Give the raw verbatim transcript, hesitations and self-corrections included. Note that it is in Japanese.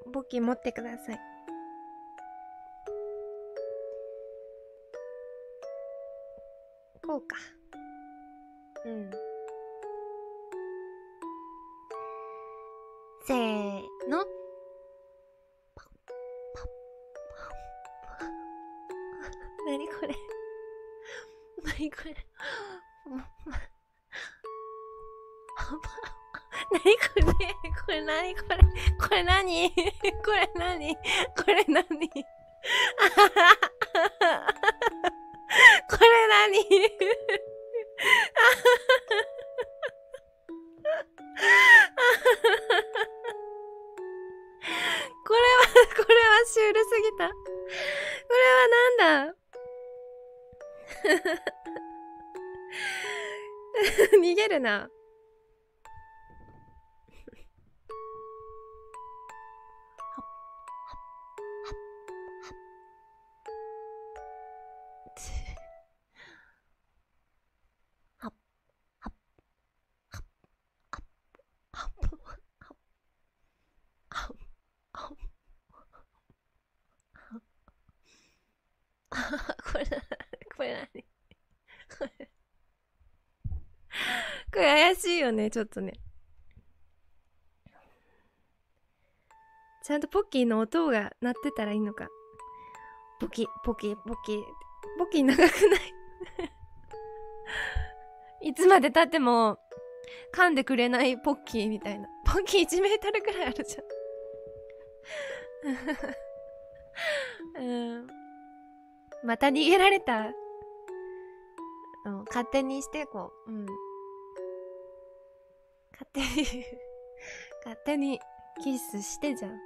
ポッキー持ってください。こうか。うん。せーの。パッパッパッ。なにこれ。なにこれ。なにこれ。これなにこれ。これなにこれなにこれなにこれなにこれは、これはシュールすぎた。これはなんだ逃げるな。これ、これ何これ、これ怪しいよね、ちょっとね。ちゃんとポッキーの音が鳴ってたらいいのか。ポキ、ポキ、ポキ。ポキ長くないいつまで経っても噛んでくれないポッキーみたいな。ポッキーいちメートルくらいあるじゃん。うん。また逃げられた。うん、勝手にしてこう。うん。勝手に勝手にキスしてじゃん。